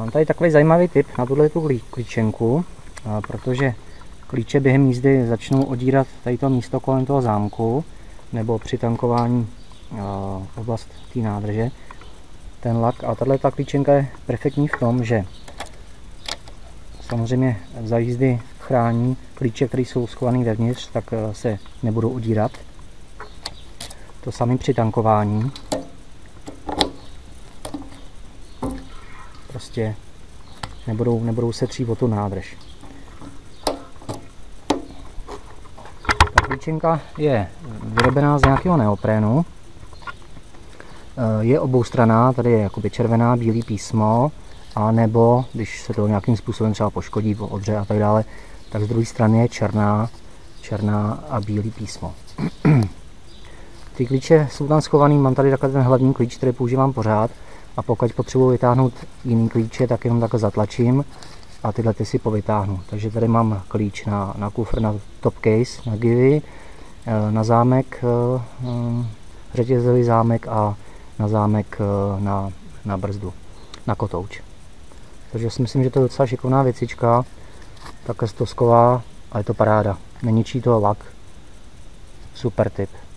Mám tady takový zajímavý tip na tuhle klíčenku, protože klíče během jízdy začnou odírat tady to místo kolem toho zámku nebo při tankování oblast té nádrže, ten lak. A tato klíčenka je perfektní v tom, že samozřejmě za jízdy chrání klíče, které jsou schované vevnitř, tak se nebudou odírat. To samé při tankování. Prostě nebudou se třít o tu nádrž. Ta klíčenka je vyrobená z nějakého neoprénu. Je oboustranná, tady je jakoby červená, bílý písmo, a nebo když se to nějakým způsobem třeba poškodí, odře a tak dále, tak z druhé strany je černá a bílý písmo. Ty klíče jsou tam schovaný, mám tady takhle ten hlavní klíč, který používám pořád, a pokud potřebuji vytáhnout jiný klíče, tak jenom takhle zatlačím a tyhle si povytáhnu. Takže tady mám klíč na kufr, na top case, na Givi, na zámek, řetězový zámek a na zámek na brzdu, na kotouč. Takže si myslím, že to je docela šikovná věcička, takhle stosková, a je to paráda. Neničí to lak. Super tip.